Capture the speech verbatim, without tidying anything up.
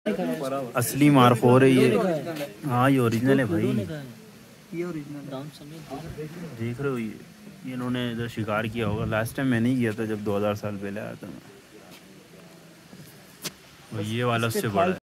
असली मारखोर है ये। हाँ ये ओरिजिनल है भाई, ये ओरिजिनल देख रहे हो ये ये इन्होंने इधर शिकार किया होगा। लास्ट टाइम मैंने ही किया था जब दो हज़ार साल पहले आया था मैं। और ये वाला उससे बड़ा है।